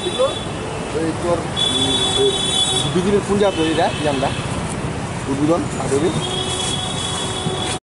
এগুলো ওই তোর বিদ্যুতের পুঞ্জা তৈরিটা কি আমরা উদ্বোধন আদবি